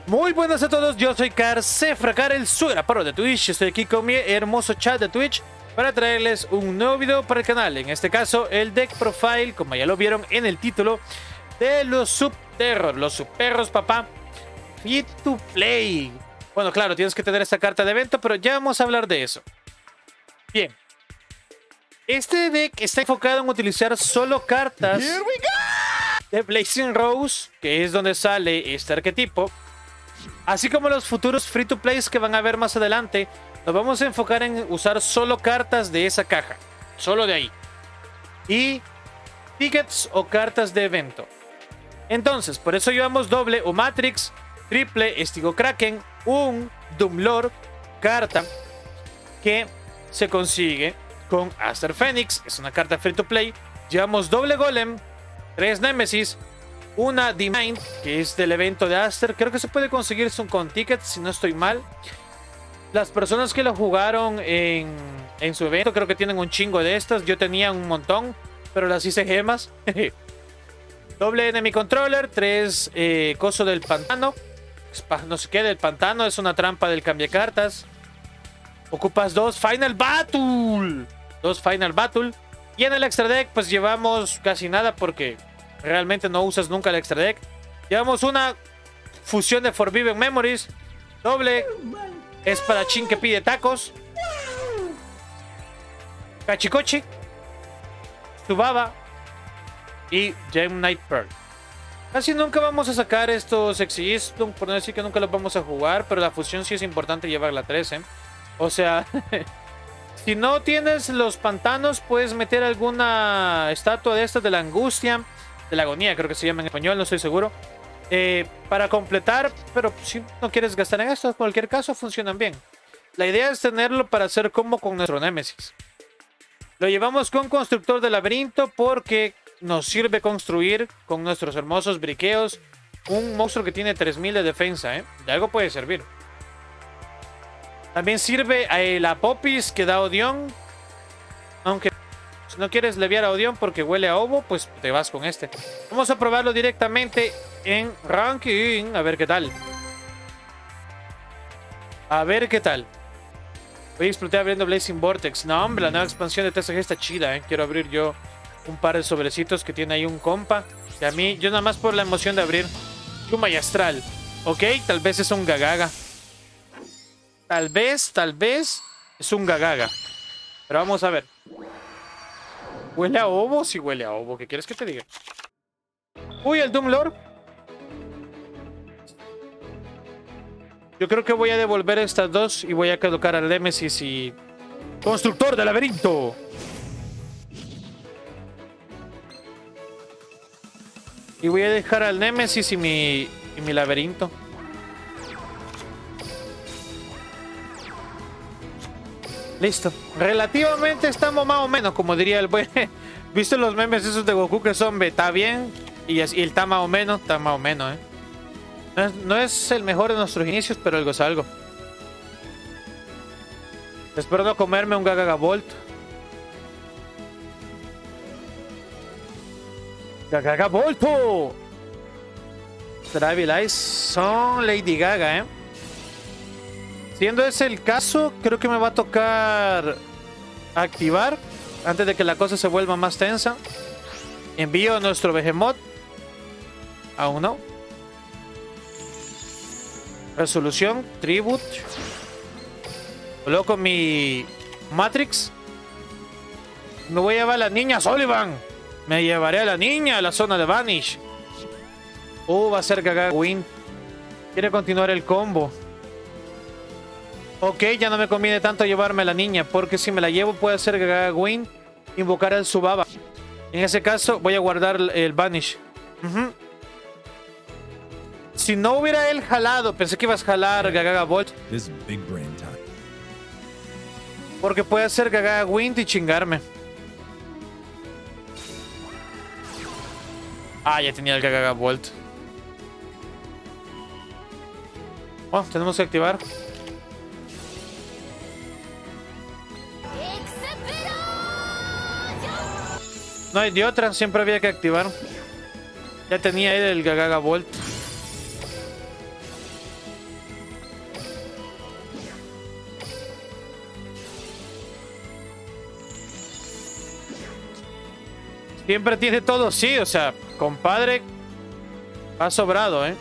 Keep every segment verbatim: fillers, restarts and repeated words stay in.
Muy buenas a todos, yo soy Carcefracar, el sugraparo de Twitch. Estoy aquí con mi hermoso chat de Twitch para traerles un nuevo video para el canal. En este caso, el deck profile, como ya lo vieron en el título, de los subterros, los subperros, papá. Free to play. Bueno, claro, tienes que tener esta carta de evento, pero ya vamos a hablar de eso. Bien. Este deck está enfocado en utilizar solo cartas de Blazing Rose, que es donde sale este arquetipo. Así como los futuros free to plays que van a ver más adelante, nos vamos a enfocar en usar solo cartas de esa caja, solo de ahí. Y tickets o cartas de evento. Entonces, por eso llevamos doble o Matrix, triple Estigo Kraken, un Doomlord, carta que se consigue con Aster Phoenix, es una carta free to play. Llevamos doble Golem, tres Nemesis, una D-Mind, que es del evento de Aster. Creo que se puede conseguir con tickets, si no estoy mal. Las personas que lo jugaron en, en su evento, creo que tienen un chingo de estas. Yo tenía un montón, pero las hice gemas. Doble Enemy Controller, tres eh, Coso del Pantano. No sé qué, del Pantano, es una trampa del cambiacartas. Ocupas dos Final Battle. Dos Final Battle. Y en el extra deck, pues llevamos casi nada porque realmente no usas nunca el extra deck. Llevamos una fusión de Forbidden Memories, doble espadachín que pide tacos, Cachicochi, Subaba y Gem Knight Pearl. Casi nunca vamos a sacar estos Exhibition, por no decir que nunca los vamos a jugar, pero la fusión sí es importante llevarla a trece. O sea, si no tienes los pantanos, puedes meter alguna estatua de estas de la angustia, de la agonía, creo que se llama en español, no estoy seguro, eh, para completar. Pero si no quieres gastar en esto, en cualquier caso funcionan bien. La idea es tenerlo para hacer combo con nuestro Némesis. Lo llevamos con Constructor de Laberinto porque nos sirve construir con nuestros hermosos briqueos un monstruo que tiene tres mil de defensa, ¿eh? De algo puede servir. También sirve a la Popis que da Odión, aunque si no quieres leviar a Odión porque huele a ovo, pues te vas con este. Vamos a probarlo directamente en ranking. A ver qué tal. A ver qué tal. Voy a explotar abriendo Blazing Vortex. No, hombre, la nueva expansión de T C G está chida, ¿eh? Quiero abrir yo un par de sobrecitos que tiene ahí un compa. Y a mí, yo nada más por la emoción de abrir Chuma y Astral. Ok, tal vez es un Gagaga. Tal vez, tal vez es un Gagaga. Pero vamos a ver. ¿Huele a ovo? Sí huele a ovo. ¿Qué quieres que te diga? Uy, el Doomlord. Yo creo que voy a devolver estas dos y voy a colocar al Nemesis y Constructor de Laberinto. Y voy a dejar al Nemesis y mi, y mi laberinto. Listo. Relativamente estamos más o menos, como diría el buen. ¿Viste los memes esos de Goku que son está bien? Y, así, y el está más o menos, está más o menos, ¿eh? No es, no es el mejor de nuestros inicios, pero algo es algo. Espero no comerme un Gagagabolt. ¡Gagagabolto! Travel Eyes son Lady Gaga, ¿eh? Siendo ese el caso, creo que me va a tocar activar antes de que la cosa se vuelva más tensa. Envío a nuestro Behemoth. Aún no. Resolución, Tribute. Coloco mi Matrix. Me voy a llevar a la niña Sullivan. Me llevaré a la niña a la zona de Vanish. Uh, va a ser Gaga Win. Quiere continuar el combo. Ok, ya no me conviene tanto llevarme a la niña, porque si me la llevo puede hacer Gaga Win, invocar al Subaba. En ese caso voy a guardar el Vanish. Uh-huh. Si no hubiera él jalado, pensé que ibas a jalar Gagagabolt, porque puede hacer Gaga Win y chingarme. Ah, ya tenía el Gagagabolt. Bueno, tenemos que activar. No hay de otra, siempre había que activar. Ya tenía él el Gagagabolt. Siempre tiene todo, sí. O sea, compadre, ha sobrado, ¿eh?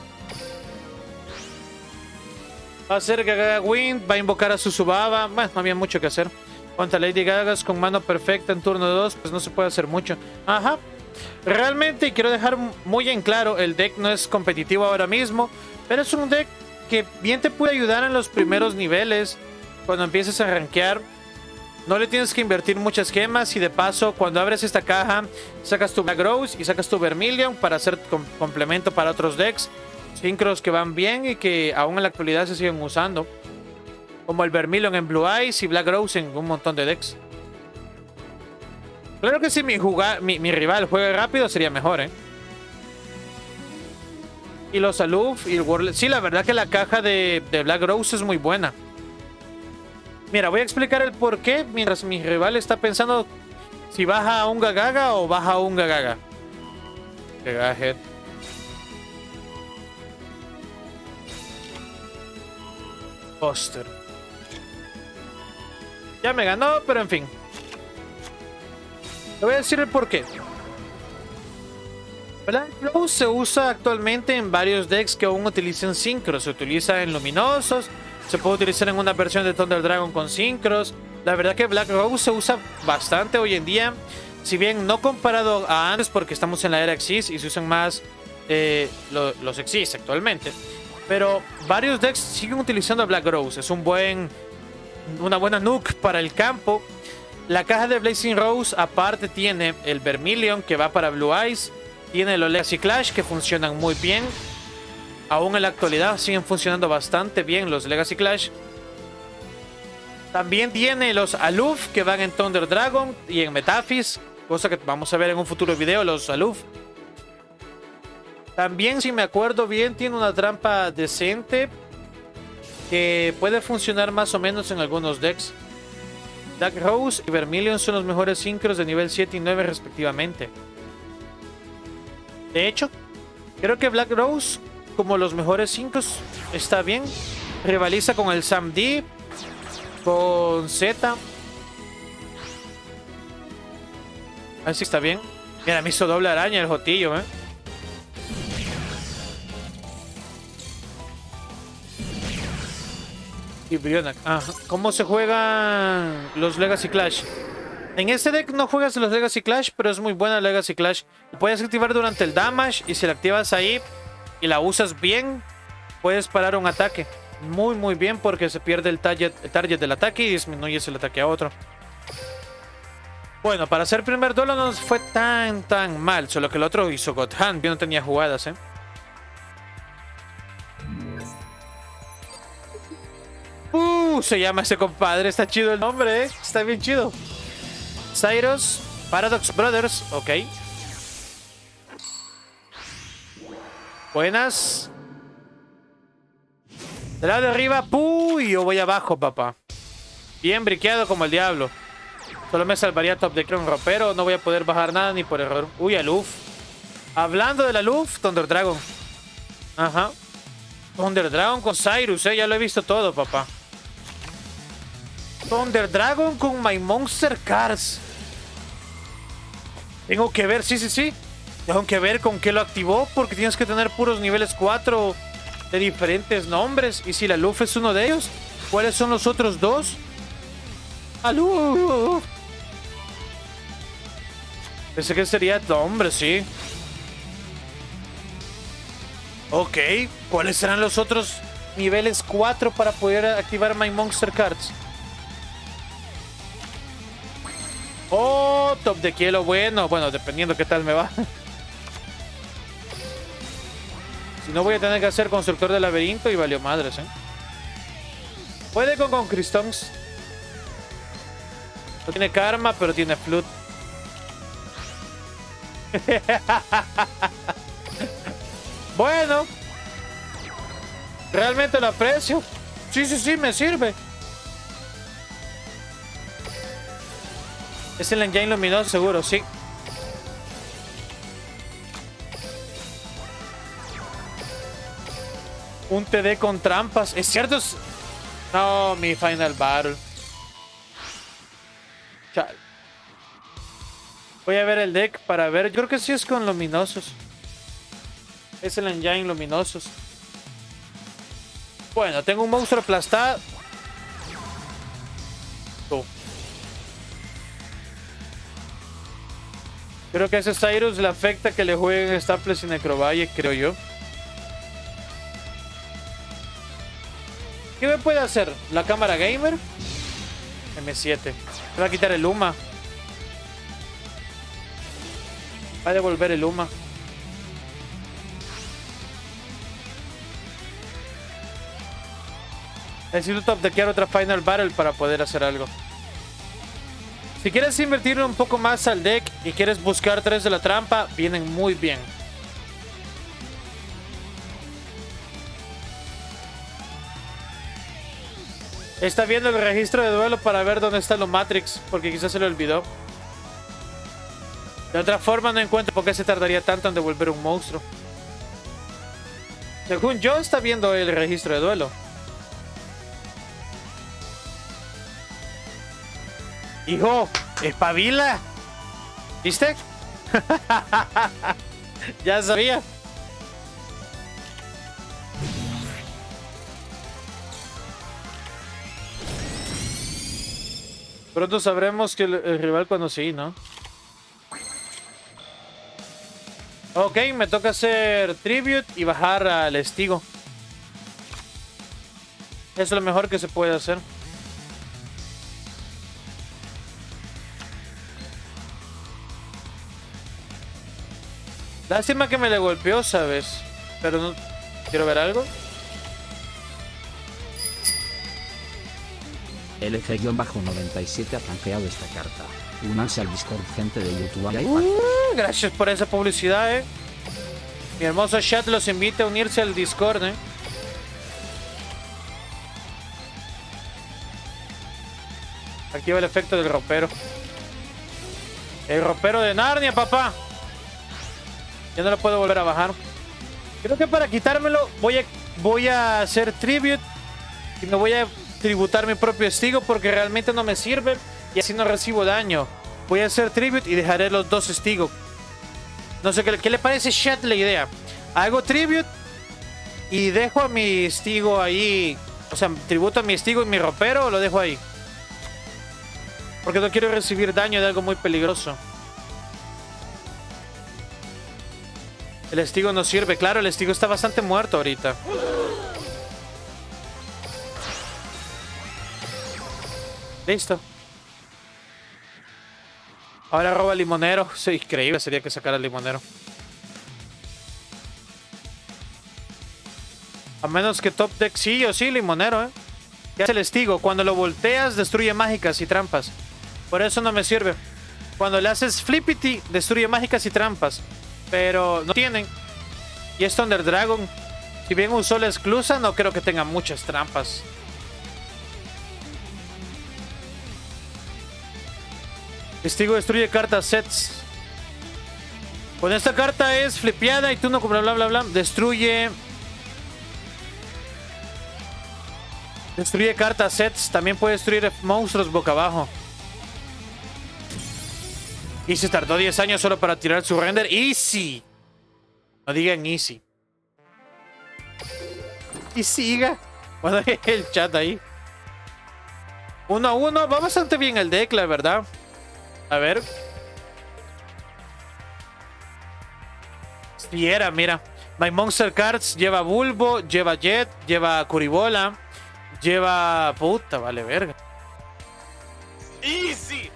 Va a hacer Gaga Wind, va a invocar a su Subaba. Bueno, no había mucho que hacer. Contra Lady Gagas con mano perfecta en turno dos, pues no se puede hacer mucho. Ajá. Realmente quiero dejar muy en claro, el deck no es competitivo ahora mismo, pero es un deck que bien te puede ayudar en los primeros niveles. Cuando empieces a rankear, no le tienes que invertir muchas gemas y de paso, cuando abres esta caja, sacas tu Black Rose y sacas tu Vermilion para hacer com complemento para otros decks. Synchros que van bien y que aún en la actualidad se siguen usando. Como el Vermilion en Blue Eyes y Black Rose en un montón de decks. Claro que si mi, jugar, mi, mi rival juega rápido sería mejor, ¿eh? Y los Aloof y el World... Sí, la verdad que la caja de, de Black Rose es muy buena. Mira, voy a explicar el por qué mientras mi rival está pensando si baja a un Gagaga o baja a un Gagaga. Gagahead. Buster. Ya me ganó, pero en fin. Le voy a decir el por qué. Black Rose se usa actualmente en varios decks que aún utilizan Synchros. Se utiliza en Luminosos. Se puede utilizar en una versión de Thunder Dragon con Synchros. La verdad que Black Rose se usa bastante hoy en día. Si bien no comparado a antes porque estamos en la era Xyz y se usan más eh, lo, los Xyz actualmente. Pero varios decks siguen utilizando a Black Rose. Es un buen, una buena nuke para el campo. La caja de Blazing Rose aparte tiene el Vermilion que va para Blue Eyes. Tiene los Legacy Clash que funcionan muy bien. Aún en la actualidad siguen funcionando bastante bien los Legacy Clash. También tiene los Aloof que van en Thunder Dragon y en Metaphys. Cosa que vamos a ver en un futuro video, los Aloof. También, si me acuerdo bien, tiene una trampa decente que puede funcionar más o menos en algunos decks. Black Rose y Vermilion son los mejores Synchros de nivel siete y nueve respectivamente. De hecho, creo que Black Rose, como los mejores Synchros, está bien. Rivaliza con el Sam D, con Z. Así está bien. Mira, me hizo doble araña el Jotillo, ¿eh? Y Brionac. Ajá. ¿Cómo se juegan los Legacy Clash? En este deck no juegas los Legacy Clash, pero es muy buena Legacy Clash. Puedes activar durante el damage y si la activas ahí y la usas bien, puedes parar un ataque. Muy, muy bien porque se pierde el target, el target del ataque y disminuyes el ataque a otro. Bueno, para hacer primer duelo no nos fue tan, tan mal. Solo que el otro hizo God Hand. Yo no tenía jugadas, ¿eh? Uh, se llama ese compadre. Está chido el nombre, ¿eh? Está bien chido. Cyrus, Paradox Brothers. Ok. Buenas. De lado de arriba. Uy, yo voy abajo, papá. Bien briqueado como el diablo. Solo me salvaría top de Cron Ropero. No voy a poder bajar nada ni por error. Uy, Aloof. Hablando de la Aloof, Thunder Dragon. Ajá. Thunder Dragon con Cyrus, eh. Ya lo he visto todo, papá. Thunder Dragon con My Monster Cards. Tengo que ver, sí, sí, sí. Tengo que ver con qué lo activó. Porque tienes que tener puros niveles cuatro de diferentes nombres. Y si la Aloof es uno de ellos, ¿cuáles son los otros dos? Aloof. Pensé que sería hombre, sí. Ok. ¿Cuáles serán los otros niveles cuatro para poder activar My Monster Cards? Oh, top de hielo, bueno. Bueno, dependiendo qué tal me va. Si no, voy a tener que hacer constructor de laberinto y valió madres, ¿eh? Puede con Conquistons. No tiene karma, pero tiene flut. Bueno. Realmente lo aprecio. Sí, sí, sí, me sirve. Es el engine luminoso, seguro, sí. Un T D con trampas. ¿Es cierto? No, mi final battle. Chale. Voy a ver el deck para ver. Yo creo que sí es con luminosos. Es el engine luminosos. Bueno, tengo un monstruo aplastado. Oh. Creo que a ese Cyrus le afecta que le jueguen Staples y Necrovalle, creo yo. ¿Qué me puede hacer? ¿La cámara gamer? eme siete. Me va a quitar el Luma. Va a devolver el Luma. Necesito top-deckear otra Final Battle para poder hacer algo. Si quieres invertir un poco más al deck y quieres buscar tres de la trampa, vienen muy bien. Está viendo el registro de duelo para ver dónde está lo Matrix, porque quizás se le olvidó. De otra forma no encuentro por qué se tardaría tanto en devolver un monstruo. Según yo, está viendo el registro de duelo. Hijo, espabila. ¿Viste? Ya sabía. Pronto sabremos que el, el rival cuando sí, ¿no? Ok, me toca hacer Tribute y bajar al Estigo. Eso es lo mejor que se puede hacer. Lástima que me le golpeó, ¿sabes? Pero no... ¿Quiero ver algo? L C noventa y siete ha canjeado esta carta. Únanse al Discord, gente de YouTube. Uh, gracias por esa publicidad, eh. Mi hermoso chat los invita a unirse al Discord, eh. Activa el efecto del ropero. El ropero de Narnia, papá. Ya no lo puedo volver a bajar. Creo que para quitármelo voy a, voy a hacer Tribute. Y me voy a tributar mi propio Estigo porque realmente no me sirve. Y así no recibo daño. Voy a hacer Tribute y dejaré los dos Estigo. No sé qué, qué le parece chat la idea. Hago Tribute y dejo a mi Estigo ahí. O sea, tributo a mi Estigo y mi ropero o lo dejo ahí. Porque no quiero recibir daño de algo muy peligroso. El Estigo no sirve. Claro, el Estigo está bastante muerto ahorita. Listo. Ahora roba el limonero. Sí, increíble sería que sacara el limonero. A menos que top deck sí o sí, limonero, ¿eh? ¿Qué hace el Estigo? Cuando lo volteas, destruye mágicas y trampas. Por eso no me sirve. Cuando le haces Flippity, destruye mágicas y trampas. Pero no tienen. Y es Thunder Dragon. Si bien usó la esclusa, no creo que tenga muchas trampas. Estigo destruye cartas sets. Cuando esta carta es flipeada y tú no bla bla bla bla, destruye. Destruye cartas sets. También puede destruir monstruos boca abajo. Y se tardó diez años solo para tirar su render. Easy. No digan easy. Y siga. Bueno, el chat ahí. Uno a uno. Va bastante bien el deck, la verdad. A ver. Si era, mira. My Monster Cards lleva Bulbo, lleva Jet, lleva Curibola, lleva... Puta, vale verga. Easy.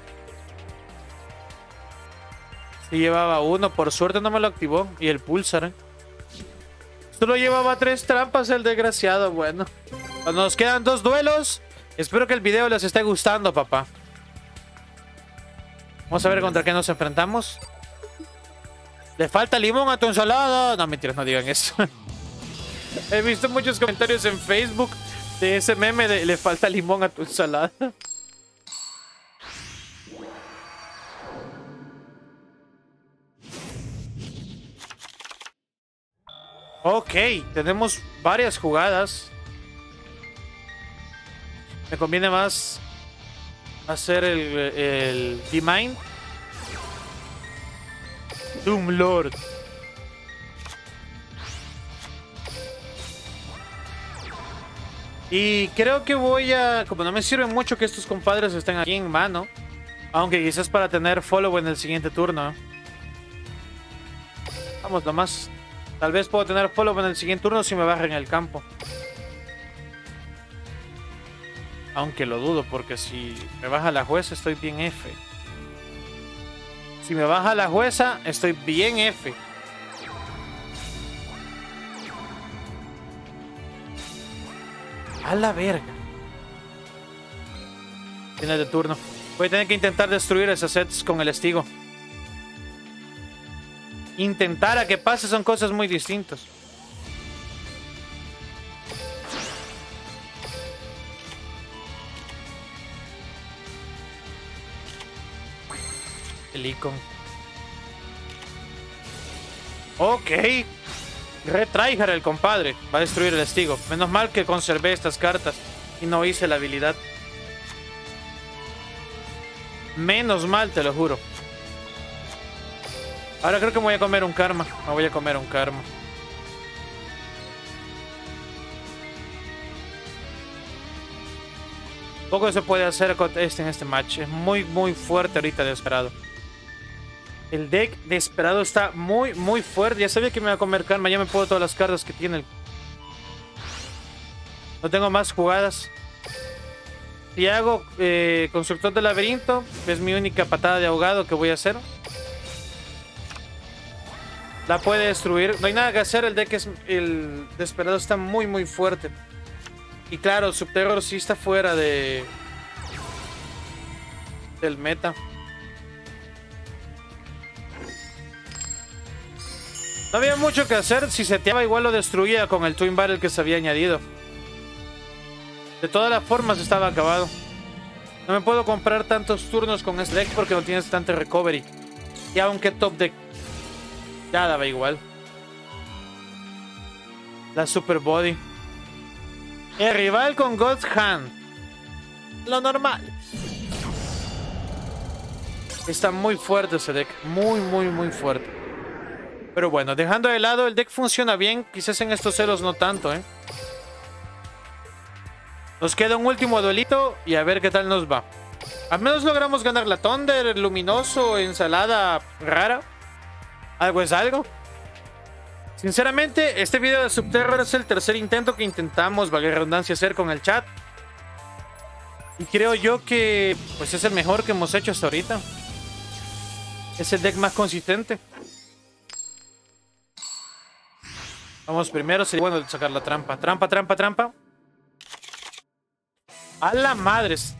Sí llevaba uno, por suerte no me lo activó. Y el Pulsar, ¿eh? Solo llevaba tres trampas el desgraciado. Bueno, nos quedan dos duelos. Espero que el video les esté gustando, papá. Vamos a ver contra qué nos enfrentamos. ¿Le falta limón a tu ensalada? No, mentiras, no digan eso. He visto muchos comentarios en Facebook de ese meme de le falta limón a tu ensalada. Ok, tenemos varias jugadas. Me conviene más hacer el, el D-Mine. Doom Lord. Y creo que voy a... Como no me sirve mucho que estos compadres estén aquí en mano. Aunque quizás para tener follow en el siguiente turno. Vamos nomás. Tal vez puedo tener follow en el siguiente turno si me bajan el campo. Aunque lo dudo, porque si me baja la jueza estoy bien F. Si me baja la jueza estoy bien F. A la verga. Final de turno. Voy a tener que intentar destruir esos sets con el estigo. Intentar a que pase son cosas muy distintas. El icon. Ok. Retryhard el compadre. Va a destruir el estigo. Menos mal que conservé estas cartas y no hice la habilidad. Menos mal, te lo juro. Ahora creo que me voy a comer un karma. Me voy a comer un karma. Poco se puede hacer con este en este match. Es muy, muy fuerte ahorita Desesperado. El deck Desesperado está muy, muy fuerte. Ya sabía que me iba a comer karma. Ya me puedo todas las cartas que tiene. No tengo más jugadas. Si hago eh, Constructor de Laberinto, es mi única patada de ahogado que voy a hacer. La puede destruir. No hay nada que hacer. El deck es... El Desesperado está muy, muy fuerte. Y claro, Subterror sí está fuera de... del meta. No había mucho que hacer. Si seteaba igual lo destruía con el Twin Barrel que se había añadido. De todas las formas estaba acabado. No me puedo comprar tantos turnos con este deck porque no tienes tanto recovery. Y aunque top deck ya daba igual. La Super Body. El rival con God's Hand. Lo normal. Está muy fuerte ese deck. Muy, muy, muy fuerte. Pero bueno, dejando de lado, el deck funciona bien. Quizás en estos celos no tanto, ¿eh? Nos queda un último duelito y a ver qué tal nos va. Al menos logramos ganar la Thunder, Luminoso, ensalada rara. Algo es algo. Sinceramente, este video de Subterror es el tercer intento que intentamos, valga la redundancia, hacer con el chat. Y creo yo que pues es el mejor que hemos hecho hasta ahorita. Es el deck más consistente. Vamos primero, sería bueno sacar la trampa. Trampa, trampa, trampa. A la madres.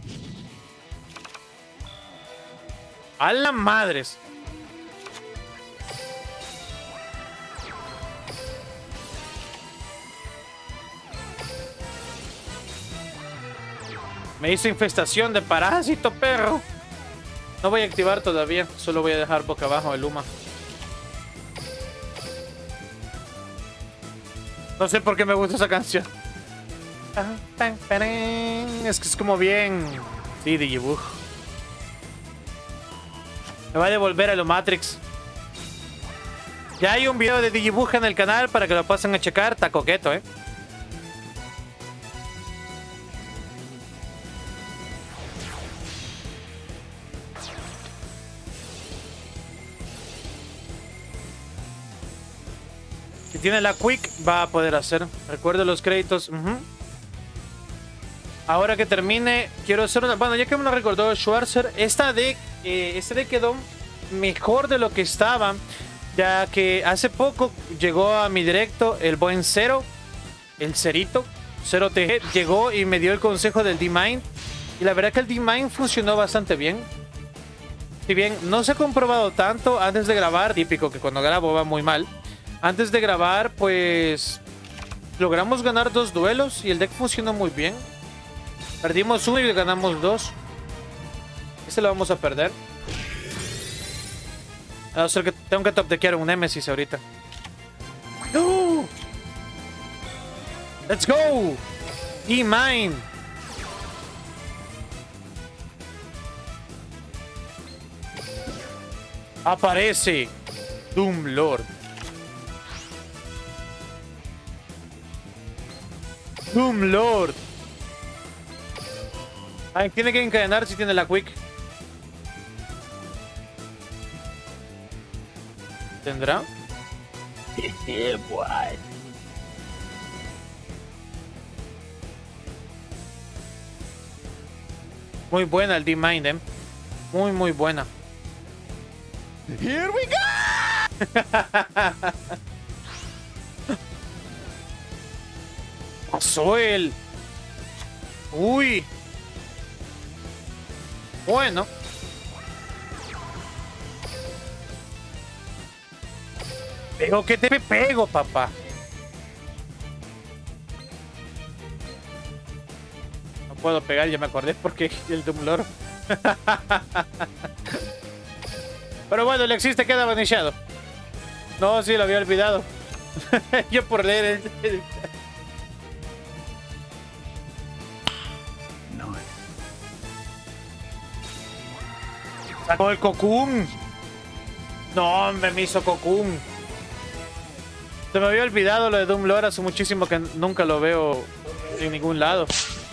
A la madres. Me hizo infestación de parásito, perro. No voy a activar todavía. Solo voy a dejar boca abajo el Luma. No sé por qué me gusta esa canción. Es que es como bien... Sí, Digibug. Me va a devolver a lo Matrix. Ya hay un video de Digibug en el canal para que lo pasen a checar. Está coqueto, ¿eh? Si tiene la Quick, va a poder hacer. Recuerdo los créditos. Uh-huh. Ahora que termine, quiero hacer una... Bueno, ya que me lo recordó Schwarzer, esta deck, eh, este deck quedó mejor de lo que estaba, ya que hace poco llegó a mi directo el buen Cero, el Cerito, Cero T G, llegó y me dio el consejo del D-Mind, y la verdad que el D-Mind funcionó bastante bien. Si bien no se ha comprobado tanto antes de grabar, típico que cuando grabo va muy mal, antes de grabar, pues logramos ganar dos duelos y el deck funcionó muy bien. Perdimos uno y ganamos dos. Este lo vamos a perder. A no ser que tengo que top deckear un Nemesis ahorita. ¡No! ¡Let's go! D-Mine. Aparece. Doom Lord. Doom Lord. Ay, tiene que encadenar si tiene la quick. ¿Tendrá? Yeah, boy. Muy buena el D-Mind, eh. Muy, muy buena. Here we go. Pasó el. Uy. Bueno. Pego que te pego, papá. No puedo pegar, ya me acordé porque el Doom Lord. Pero bueno, el existe queda banishado. No, sí, lo había olvidado. Yo por leer el... el... No. Sacó el Cocoon. No, hombre, me hizo Cocoon. Se me había olvidado lo de Doom Lord, hace muchísimo que nunca lo veo en ningún lado.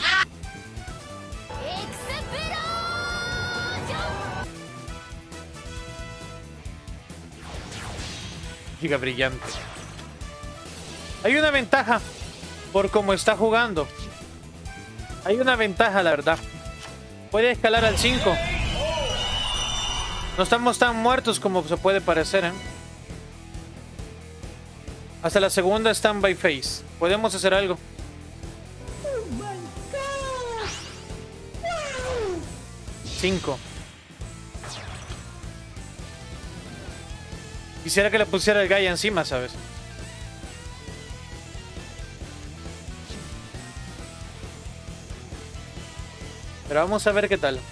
Giga brillante. Hay una ventaja por cómo está jugando. Hay una ventaja, la verdad. Puede escalar al cinco. No estamos tan muertos como se puede parecer, ¿eh? Hasta la segunda standby phase. Podemos hacer algo. cinco. Quisiera que le pusiera el Gaia encima, ¿sabes? Pero vamos a ver qué tal.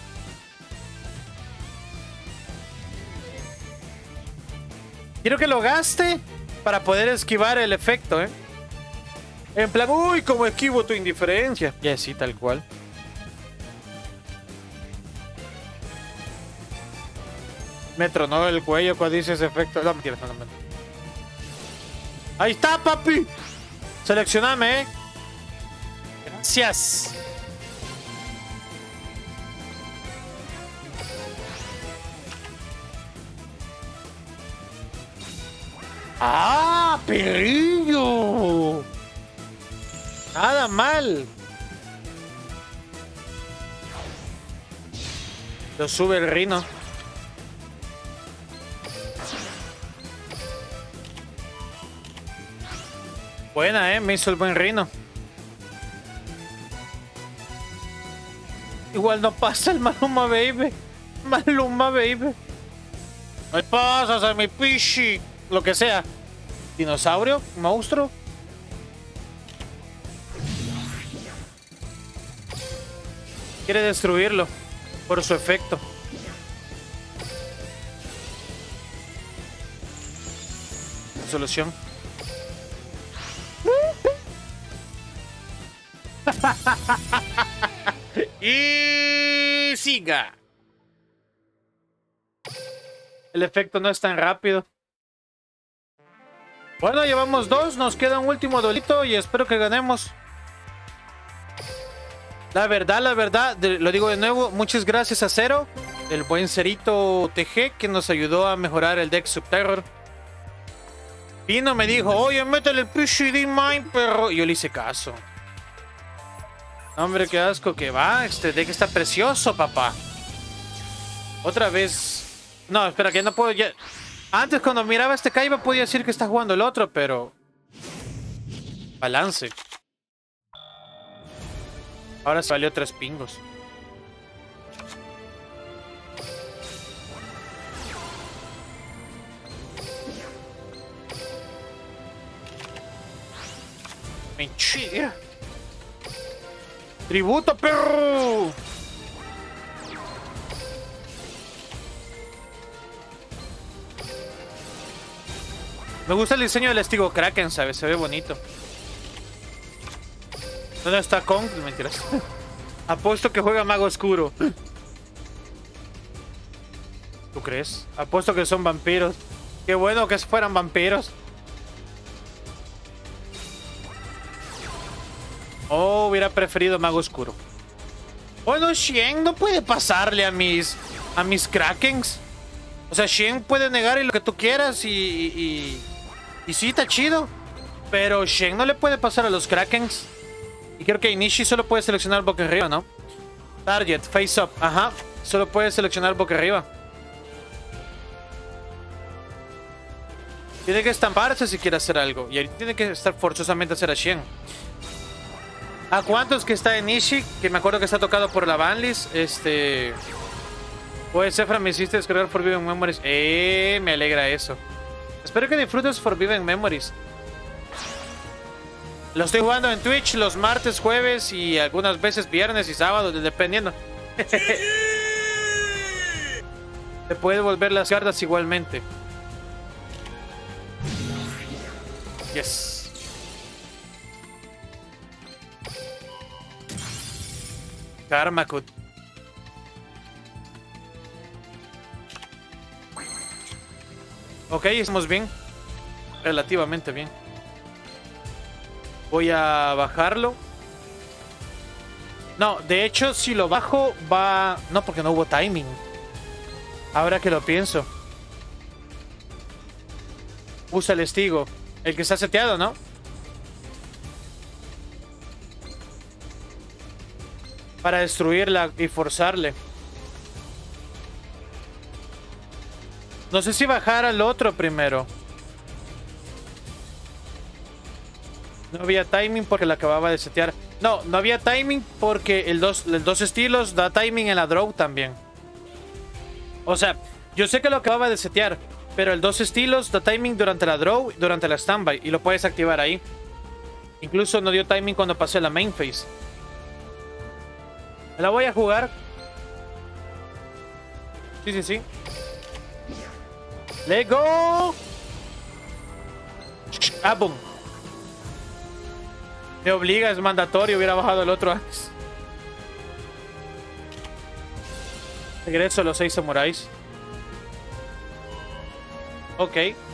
Quiero que lo gaste para poder esquivar el efecto, ¿eh? En plan, uy, cómo esquivo tu indiferencia. Ya, sí, tal cual. Me tronó el cuello cuando dice ese efecto. No, mentira, no, no, no. Ahí está, papi. Seleccioname, ¿eh? Gracias. ¡Ah, perrillo! Nada mal. Lo sube el Rino. Buena, eh. Me hizo el buen Rino. Igual no pasa el Maluma Baby. Maluma Baby. ¿Qué pasas a mi pichi? Lo que sea. Dinosaurio, monstruo. Quiere destruirlo por su efecto. Solución. Y siga. El efecto no es tan rápido. Bueno, llevamos dos, nos queda un último dolito y espero que ganemos. La verdad, la verdad, de, lo digo de nuevo, muchas gracias a Zero, el buen Cerito T G, que nos ayudó a mejorar el deck Subterror. Vino, me dijo, oye, métele el P C D-Mind, perro. Y yo le hice caso. Hombre, qué asco que va, este deck está precioso, papá. Otra vez... No, espera, que no puedo ya... Antes cuando miraba este Kaiba podía decir que está jugando el otro, pero... Balance. Ahora se valió tres pingos. Mentira. Tributo, perro. Me gusta el diseño del Estigo Kraken, ¿sabes? Se ve bonito. ¿Dónde está Kong? Mentiras. Apuesto que juega Mago Oscuro. ¿Tú crees? Apuesto que son vampiros. Qué bueno que fueran vampiros. Oh, hubiera preferido mago oscuro. Bueno, Shen no puede pasarle a mis a mis Krakens. O sea, Shen puede negar lo que tú quieras y, y, y sí, está chido. Pero Shen no le puede pasar a los Krakens. Y creo que Inishi solo puede seleccionar boca arriba, ¿no? Target, face up, ajá. Solo puede seleccionar boca arriba. Tiene que estamparse si quiere hacer algo. Y ahí tiene que estar forzosamente a hacer a Shen. ¿A cuántos que está Inishi? Que me acuerdo que está tocado por la banlist. Este... Pues, Zefra, me hiciste descargar Forbidden Memories. Eh, me alegra eso. Espero que disfrutes Forbidden Memories. Lo estoy jugando en Twitch los martes, jueves y algunas veces viernes y sábados, dependiendo. Te puedes volver las cartas igualmente. Yes. Karmakut. Ok, estamos bien. Relativamente bien. Voy a bajarlo. No, de hecho, si lo bajo, va... No, porque no hubo timing. Ahora que lo pienso. Usa el estigo. El que está seteado, ¿no? Para destruirla y forzarle. No sé si bajar al otro primero. No había timing porque la acababa de setear. No, no había timing porque el dos, el dos estilos da timing en la draw también. O sea, yo sé que lo acababa de setear, pero el dos estilos da timing durante la draw y durante la standby. Y lo puedes activar ahí. Incluso no dio timing cuando pasé la main phase. Me la voy a jugar. Sí, sí, sí. ¡Let's go! Ah, boom. Me obliga, es mandatorio. Hubiera bajado el otro antes. Regreso a los seis samuráis. Ok.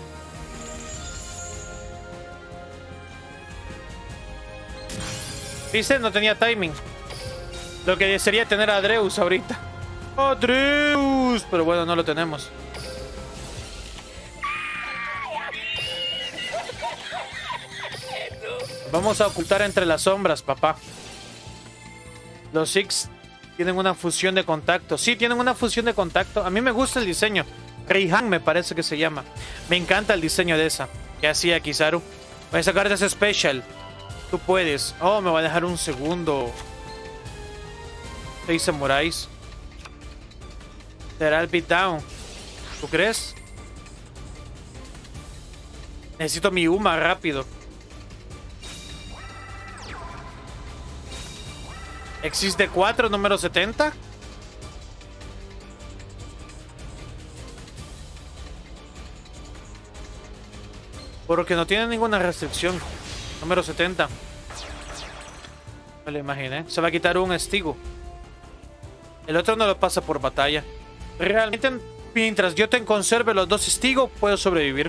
¿Viste? No tenía timing. Lo que sería tener a Adreus ahorita. ¡Adreus! Pero bueno, no lo tenemos. Vamos a ocultar entre las sombras, papá. Los Six tienen una fusión de contacto. Sí, tienen una fusión de contacto. A mí me gusta el diseño. Reihan me parece que se llama. Me encanta el diseño de esa. ¿Qué hacía Kizaru? Voy a sacar ese special. Tú puedes. Oh, me va a dejar un segundo. Seis samuráis. Será el beatdown. ¿Tú crees? Necesito mi Uma rápido. Existe cuatro, número setenta. Porque no tiene ninguna restricción. Número setenta. Me lo imaginé. Se va a quitar un estigo. El otro no lo pasa por batalla. Realmente, mientras yo te conserve los dos estigos, puedo sobrevivir.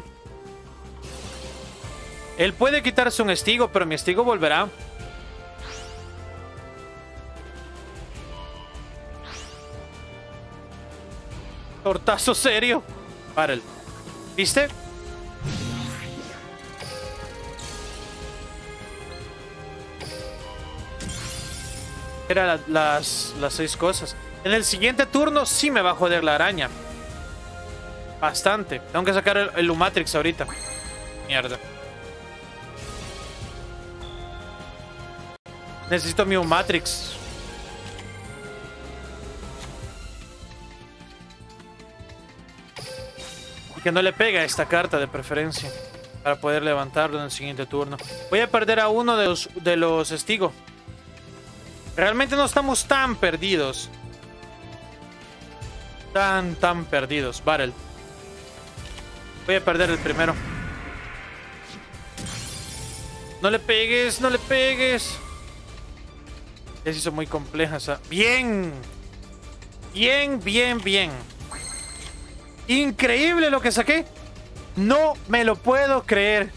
Él puede quitarse un estigo, pero mi estigo volverá. Tortazo serio. Para él. ¿Viste? Era la, las, las seis cosas. En el siguiente turno sí me va a joder la araña. Bastante. Tengo que sacar el, el Lumatrix ahorita. Mierda. Necesito mi Lumatrix. Y que no le pegue a esta carta de preferencia. Para poder levantarlo en el siguiente turno. Voy a perder a uno de los, de los Estigo. Realmente no estamos tan perdidos. Tan, tan perdidos. Battle. Voy a perder el primero. No le pegues, no le pegues. Ya se hizo muy compleja esa. Bien. Bien, bien, bien. Increíble lo que saqué. No me lo puedo creer.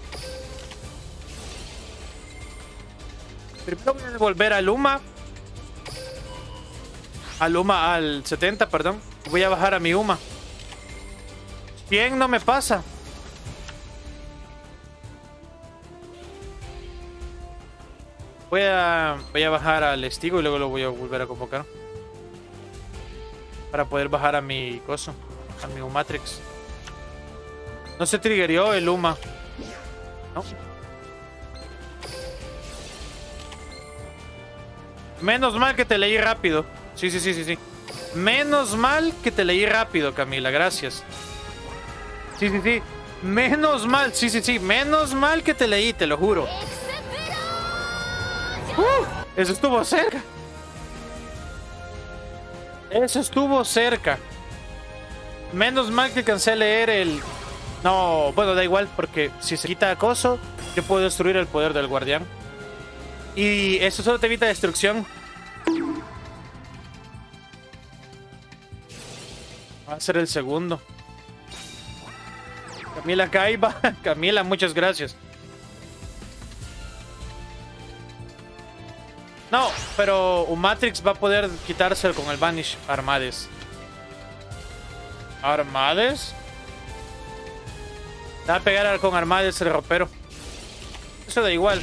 Primero voy a volver a Luma. A Luma, al setenta, perdón. Voy a bajar a mi Uma. cien no me pasa. Voy a, voy a bajar al Estigo y luego lo voy a volver a convocar. Para poder bajar a mi coso. A mi Umatrix. No se triggerió el Uma. ¿No? Menos mal que te leí rápido. Sí, sí, sí, sí, sí. Menos mal que te leí rápido, Camila. Gracias. Sí, sí, sí. Menos mal. Sí, sí, sí. Menos mal que te leí, te lo juro. Uh, eso estuvo cerca. Eso estuvo cerca. Menos mal que alcancé a leer el... No, bueno, da igual, porque si se quita acoso, yo puedo destruir el poder del guardián. Y eso solo te evita destrucción. Va a ser el segundo. Camila Caiba. Camila, muchas gracias. No, pero Umatrix va a poder quitárselo con el Vanish Armades. ¿Armades? Va a pegar con Armades el ropero. Eso da igual.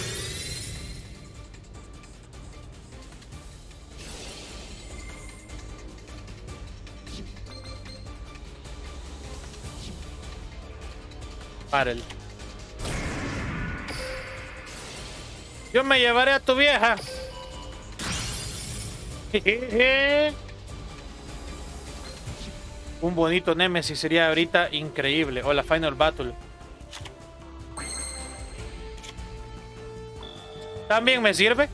Párale. Yo me llevaré a tu vieja. Un bonito Nemesis sería ahorita increíble. O la Final Battle. También me sirve.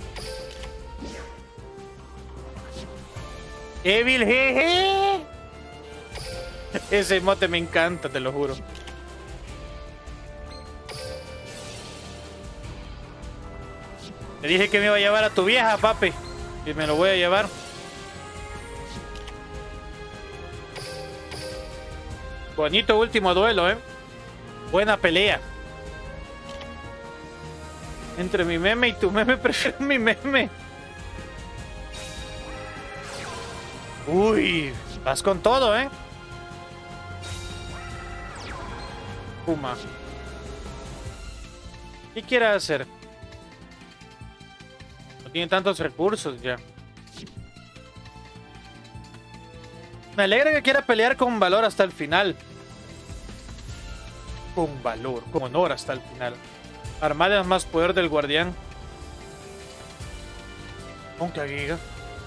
Evil jeje. Ese emote me encanta, te lo juro. Te dije que me iba a llevar a tu vieja, papi. Y me lo voy a llevar. Bonito último duelo, ¿eh? Buena pelea. Entre mi meme y tu meme, prefiero mi meme. Uy, vas con todo, ¿eh? Puma. ¿Qué quiere hacer? No tiene tantos recursos ya. Me alegra que quiera pelear con valor hasta el final. Con valor, con honor hasta el final. Armada más poder del guardián. Aunque giga.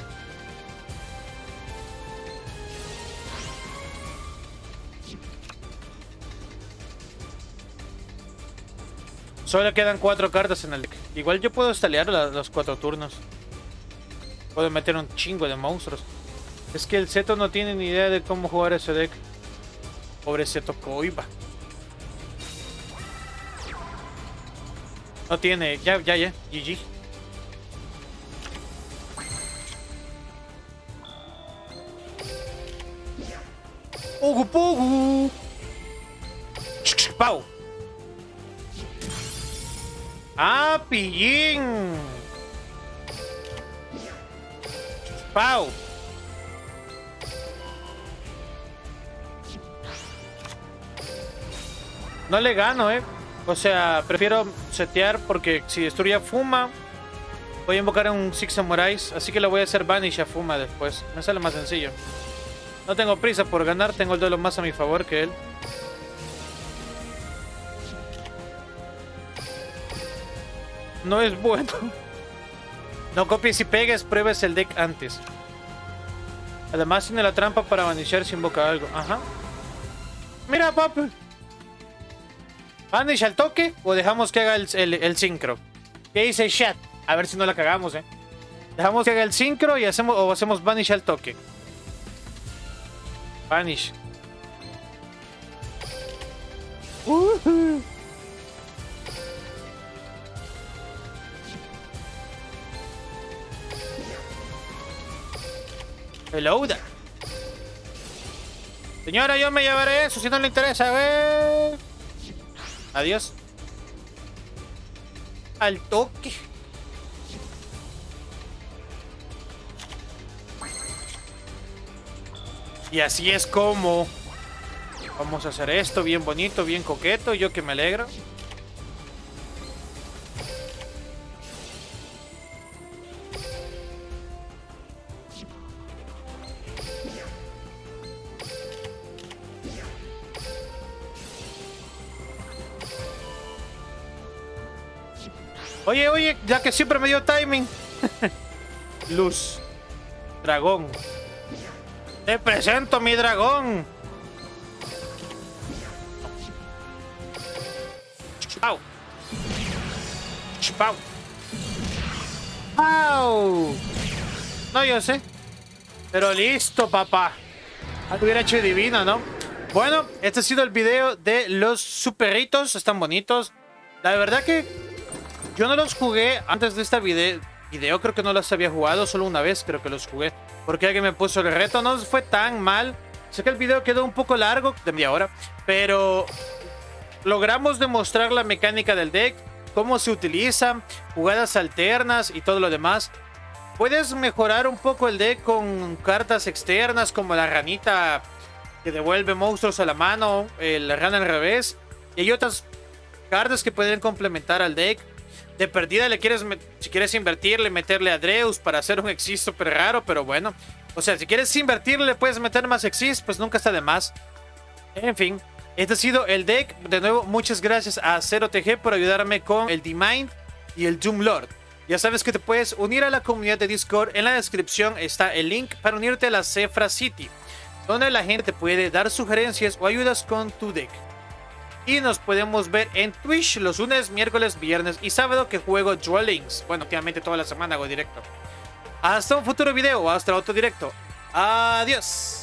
Solo quedan cuatro cartas en el deck. Igual yo puedo stalear los cuatro turnos. Puedo meter un chingo de monstruos. Es que el Zeto no tiene ni idea de cómo jugar ese deck. Pobre Zeto Koiba. No tiene. Ya, ya, ya. G G. Pogu, pogu. Pau. Ah, pillín. Pau. No le gano, eh. O sea, prefiero setear porque si destruye a Fuma, voy a invocar a un Six Samurais. Así que le voy a hacer Vanish a Fuma después. Me sale más sencillo. No tengo prisa por ganar, tengo el duelo más a mi favor que él. No es bueno. No copies y pegues, pruebes el deck antes. Además tiene la trampa para vanishar si invoca algo. Ajá. Mira, papi. ¿Vanish al toque o dejamos que haga el, el, el sincro? ¿Qué dice el chat? A ver si no la cagamos, eh. Dejamos que haga el sincro y hacemos o hacemos Vanish al toque. Vanish. Uh-huh. Hello there. Señora, yo me llevaré eso si no le interesa, güey. Adiós. Al toque. Y así es como vamos a hacer esto bien bonito, bien coqueto. Yo que me alegro. Oye, oye, ya que siempre me dio timing. Luz. Dragón. Te presento mi dragón. Chupau. Chupau. ¡Au! No, yo sé. Pero listo, papá. Algo hubiera hecho divino, ¿no? Bueno, este ha sido el video de los superritos. Están bonitos. La verdad que yo no los jugué antes de esta video. Video creo que no los había jugado. Solo una vez creo que los jugué. Porque alguien me puso el reto. No fue tan mal. Sé que el video quedó un poco largo. De media hora. Pero logramos demostrar la mecánica del deck. Cómo se utiliza. Jugadas alternas y todo lo demás. Puedes mejorar un poco el deck con cartas externas. Como la ranita que devuelve monstruos a la mano. El rana al revés. Y hay otras cartas que pueden complementar al deck. De perdida le quieres, si quieres invertirle, meterle a Dreus para hacer un Exis súper raro, pero bueno. O sea, si quieres invertirle, le puedes meter más Exis, pues nunca está de más. En fin, este ha sido el deck. De nuevo, muchas gracias a Zero T G por ayudarme con el D-Mind y el Doom Lord. Ya sabes que te puedes unir a la comunidad de Discord. En la descripción está el link para unirte a la Zefra City, donde la gente te puede dar sugerencias o ayudas con tu deck. Y nos podemos ver en Twitch los lunes, miércoles, viernes y sábado que juego Duel Links. Bueno, últimamente toda la semana hago directo. Hasta un futuro video o hasta otro directo. Adiós.